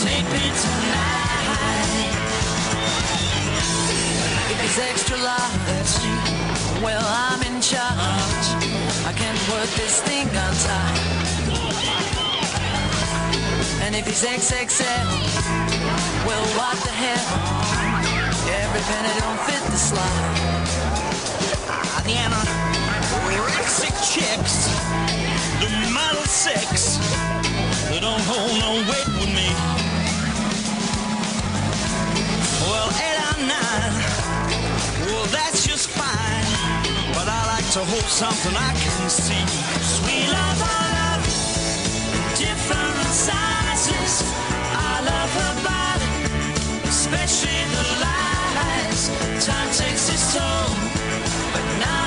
take me tonight. If he's extra large, well, I'm in charge. I can't work this thing on time. And if he's XXL, well, what the hell? Every penny don't fit the slot. The anorexic chicks, the model 6, they don't hold no weight with me. Well, 8 or 9, well, that's just fine. But I like to hold something I can see. Sweet love, I love different sizes. I love her body, especially the lies. Time takes its toll, but now